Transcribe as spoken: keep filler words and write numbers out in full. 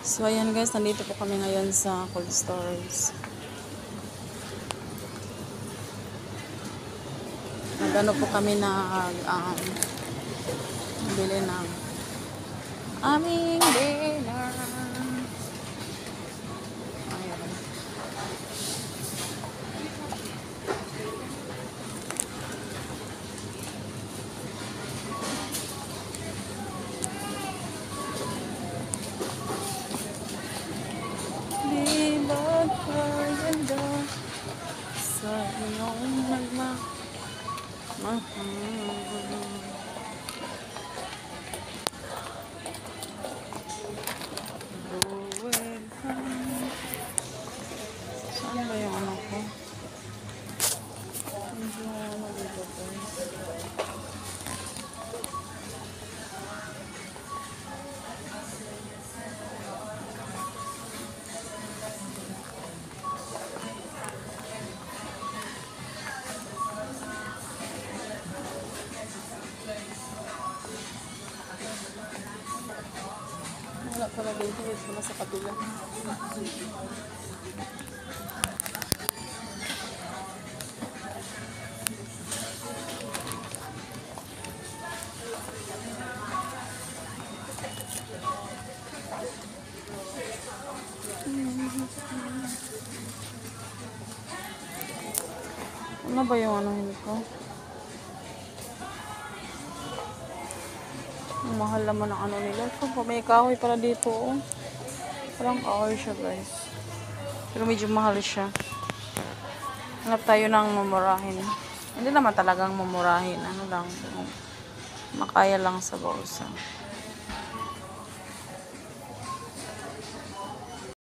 So ayan guys, nandito po kami ngayon sa cold storage. Nagano po kami na um, bili ng aming dinner. Ayan. Di ba't maganda sa iyong nagmamahal? Saan ba yung ano ko? Medyo ano dito guys. Wala pala dito. Ito na sa kabila. Ano ba yung ano ko? Ang mahal naman ang ano nila. So, may kahoy para dito. Oh. Parang kahoy siya guys. Pero medyo mahal siya. Hanap tayo ng mamurahin. Hindi naman talagang mamurahin. Ano lang. Makaya lang sa bulsa.